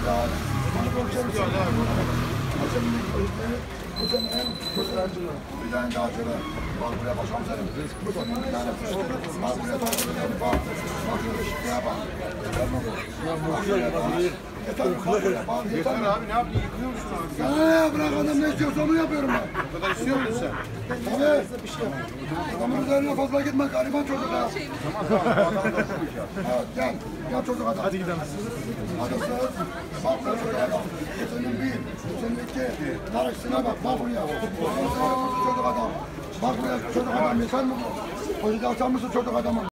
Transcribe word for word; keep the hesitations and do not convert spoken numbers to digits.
daha. Bana borçları söylüyorum. Hasan'ın bu sene bu sene bir tane daha şöyle bak buraya başkomiserim. Bu sene bir tane bak buraya başkomiserim bak. Bak şöyle şıkkıya bak. Yeter mi bu? Bak şöyle bak. Yeter mi? Bak buraya bak. Yeter abi, ne yaptın? Yıkıyor musun abi? Ya bırak adam ne istiyorsa onu yapıyorum ben. O kadar istiyor musun sen? Tabii. Adamın üzerine fazla gitme gariban çocuk ha. Evet gel. Gel çocuk adam. Hadi gidelim. Hadi sen. Bak buraya çocuk adam. Bu senin bir, bu senin iki. Karışsına bak. Bak buraya. Çocuk adam. Bak buraya çocuk adam. Yeter mi bu? Poşeti açar mısın çocuk adamı?